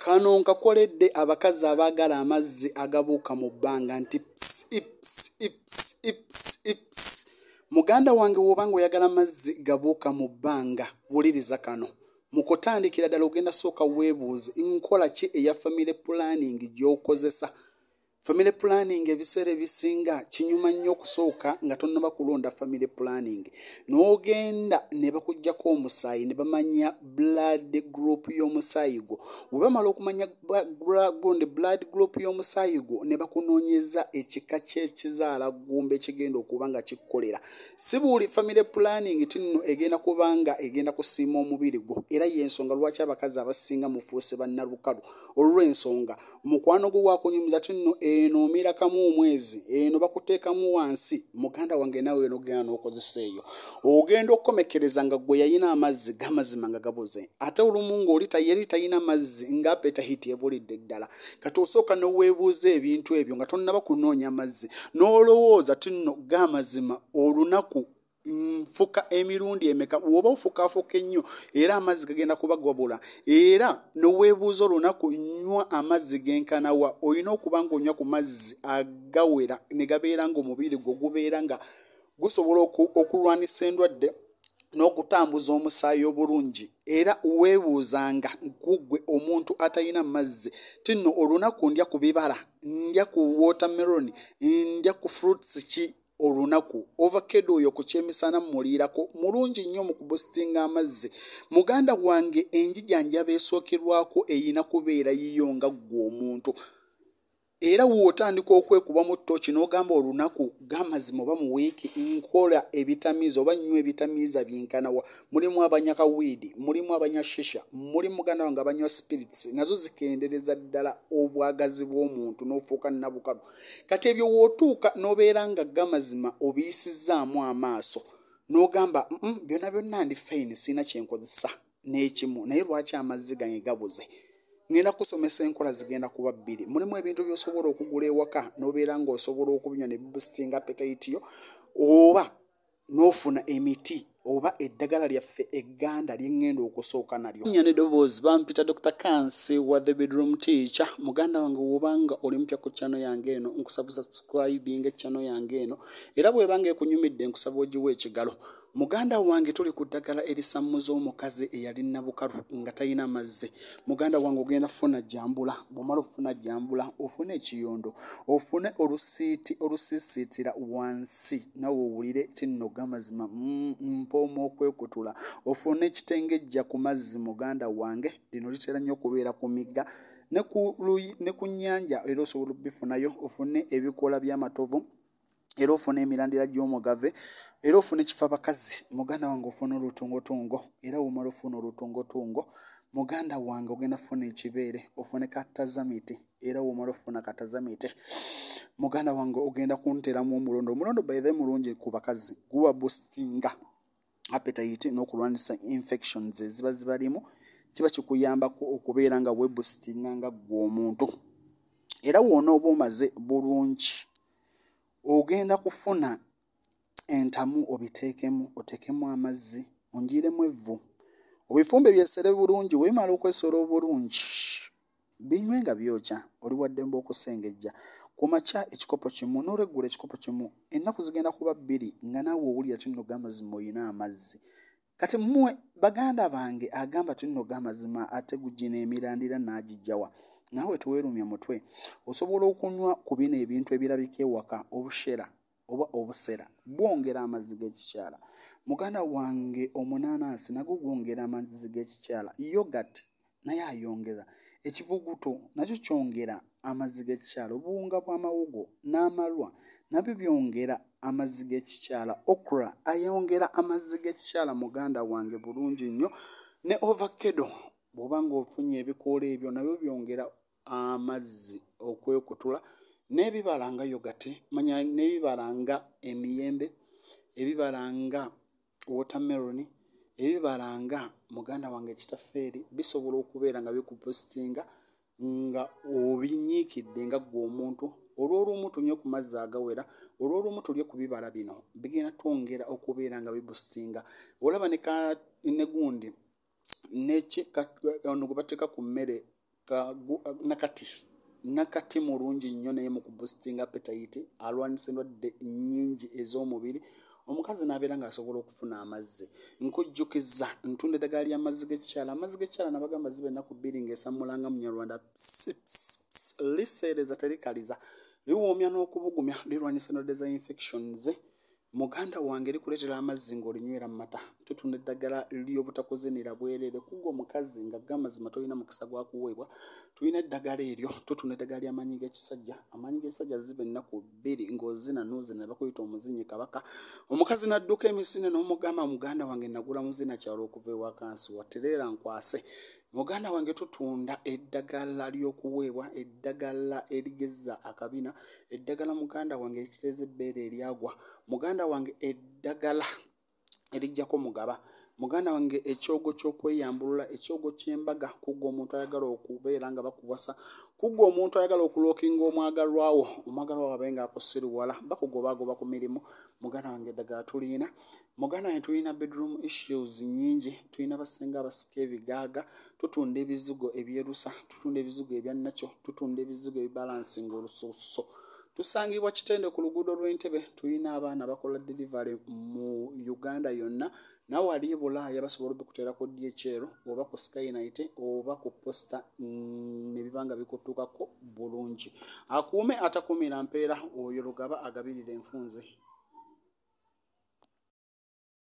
Kano nkakoledde abakazi abaagala amazzi agabuuka mu bbanga nti ps, ips, ips, ips, ips. Muganda wange w'obanga oyagala amazzi gabuuka mu bbanga, wuliriza kano. Mu kutandikira ddala ogenda sooka weebuuze nkola ki eya family planning gy'okozesa. Family planning ebiseera ebisinga kinyuma nnyo okusooka nga tonnaba kulonda family planning. N'ogenda ne bakuggyako omusaayi ne bamanya blood group y'omusaayi gwo. Bwe bamala okumanya blood group y'omusaayi gwo ne bakunoonyeza ekika ky'ekizaala ggumba ekigenda okuba nga kikkolera. Si buli family planning tinno egenda kubanga egenda kusiima omubiri gwo. Era y'ensonga lwaki abakazi abasinga mufuuse bannalukalu. Olw'ensonga mukwano gwo wakunyumiza tinno eno omirakamu omwezi eno bakuteekamu wansi. Muganda wange nawe n'ogenda n'okozesa eyo ogenda okukomekereza nga gwe yayina amazzi gamazima nga gabuze. Ate olumu ng'oli tayina mazzi nga appetite ebulidde ddala. Kati osooka n'oweebuuza ebintu ebyo nga tonnaba kunoonya mazzi n'olowooza tinno gamazima olunaku nfuka emirundi emeka oba ofukafuka ennyo era amazzi gagenda kuba gwabula. Era n'oweebuuza olunaku nywa amazzi genkanawa. Olina okuba ng'onywa ku mazzi agawera ne gabeera ng'omubiri gwo gubeera nga gusobola okulwanisa endwadde n'okutambuza omusaayi obulungi. Era weebuuzanga gugwe omuntu atalina mazzi tinno olunaku ndya ku bibala, ndya ku watermelon, ndya ku fruits ki olunaku. Ovakado oyo ku kyemisana muliirako mulungi nnyo mu kubustinga amazzi. Muganda wange enjijanjaba esookerwako eyina kubeera yiyo nga ggwe omuntu. Era w'otandika okwekuba mu ttooki n'ogamba olunaku gamazima oba mu wiiki nkola ebitamiiza oba nnywa ebitamiiza byenkanawa. Mulimu abanywa kawiidi, mulimu abanywa shisha, mulimu muganda wange abanywa spirits, nazo zikendereza ddala obwagazi bw'omuntu n'ofuuka nnabukalu. Kati ebyo w'otuuka n'obeera nga gamazima obiyisizaamu amaaso n'ogamba byonna byonna ndi fine sina kyenkozesa n'ekimu naye lwaki amazzi gange gabuze. Ngenda kusomesa enkola zigenda kuba bbiri. Mulimu ebintu by'osobola okugula ewaka n'obeera ng'osobola okubinywa ne boostinga appetite yo, oba n'ofuna emiti oba eddagala lyaffe egganda lyengenda okusooka nalyo. Nnya n'eddoboozi bampita Dr. Kansiiwa the bedroom teacher. Muganda wange w'obanga oli mpya ku channel yange eno nkusaba subscribing channel yange eno. Era bw'ebanga ekunyumidde nkusaba ogiwe ekigalo. Muganda wange tuli ku ddagala erisammuza omukazi eyali nabukalu nga talina mazzi. Muganda wange ogenda funa jambula. Bw'omala okufuna jambula ofune ekiyondo, ofune olusiisiitira wansi nawe owulire tinno gamazima mpooma okwekutula. Ofune ekitengejja ku mazzi muganda wange. Lino litera nnyo okubeera ku migga ne ku nnyanja era osobola obifunayo. Ofune ebikoola by'amatovu era ofune emirandira gy'omugave era ofune kifa bakazi. Muganda wange ofune olutungotungo era womala ofuna olutungotungo muganda wange ogenda funa ekibeere. Ofune katazamiti era womala ofuna katazamiti muganda wange ogenda kunteramu omulondo. Omulondo by the mulungi ku bakazi guwa boostinga appetite n'okulwanisa infections eziba zibalimu. Kiba kikuyambako okubeera nga weboostinga nga gwe omuntu. Era wona oba omaze bulungi ogenda kufuna entamu obiteekemu, oteekemu amazzi, ongiiremu evvu, obifumbe byesere bulungi. Weemala okwesola obulungi binywe nga byokya, oli waddembe okusengejja. Ku makya ekikopo kimu n'olweggula ekikopo kimu. Ennaku zigenda kuba bbiri nga naawe owulira tinno gamazima oyina amazzi. Kati mmwe baganda bange agamba tinno gamazima ate gugina emirandira n'agijjawa. Naawe teweerumya mutwe. Osobola okunywa ku bino ebintu ebirabika ewaka, obushera oba obusera bwongera amazzi g'ekikyala. Muganda wange omunaanansi nagwo gwongera amazzi g'ekikyala. Yogurt naye ayongera. Ekivuguto nakyo kyongera amazzi g'ekikyala. Obuwunga bw'amawogo n'amalwa nabyo byongera amazzi g'ekikyala. Okra ayongera amazzi g'ekikyala muganda wange bulungi nnyo. Ne ovakado bw'oba ng'ofunye ebikoola ebyo nabyo byongera amazzi okwekutula. N'ebibala nga yogati, manya n'ebibala nga emiyembe, ebibala nga watermelon, ebibala nga muganda wange kitafeeri bisobola okubeera nga bikupostinga nga obinyiikidde nga ggwe omuntu. Olw'olumu tunywe ku mazzi agawera, olw'olumu tulye ku bibala bino bigenda twongera okubeera nga bibustinga. Olaba ne gundi ono gwe bateeka ku mmere nakati mulungi nnyo naye mu kubustinga appetite alwanisa endwadde nnyingi ez'omubiri omukazi n'abeera ng'asobola okufuna amazzi. Nkujjukiza ntunda eddagala ly'amazzi g'ekyala. Amazzi g'ekyala nabagamba ziba ennaku bbiri ng'esamulanga Munyarwanda liseereza terikaliza liwoomya n'okubugumya lirwanyisa endwadde za infections. Muganda wange likuleetera amazzi ng'olinywera mu mata. Tutunda eddagala ly'obutakuzinira bwereere kugwa omukazi nga gamazima tolina mukisa gwa kuweebwa. Tulina eddagala eryo tutunda eddagala ly'amaanyi g'ekisajja. Amaanyi g'ekisajja ziba ennaku bbiri ng'ozina n'ozina ne bakuyita omuzinyi kabaka. Omukazi n'adduka emisinde n'omugamba muganda wange nagula muzina kyalo okuva ewa Kansiiwa tereera nkwase. Muganda wange tutunda eddagala ly'okuweebwa, eddagala erigezza akabina, eddagala muganda wange eritereza ebbeere eryagwa, muganda wange eddagala erijjako mugaba, muganda wange ekyogo ky'okweyambulula, ekyogo ky'embaga kugwa omuntu ayagala okubeera nga bakuwasa, kugwa omuntu ayagala okulookinga omwagalwawo, omwagalwawo abe nga akusiruwala, bakugobagoba ku mirimu. Muganda wange eddagala tulina. Muganda wange tulina bedroom issues nnyingi, tulina basenga abasika ebigaaga, tutunda ebizigo ebyerusa, tutunda ebizigo ebya nnakyo, tutunda ebizigo ebibalansinga olusuuso. Tusangibwa Kitende ku luguudo lw'Entebbe. Tulina abaana bakola delivery mu Uganda yonna. Nawe ali e Bulaaya basobola okukuteerako DHL oba ku Skynight oba ku posta ne bibanga bikutuukako bulungi. Akuume atakuumira mpeera oyo Lugaba agabirira enfunzi.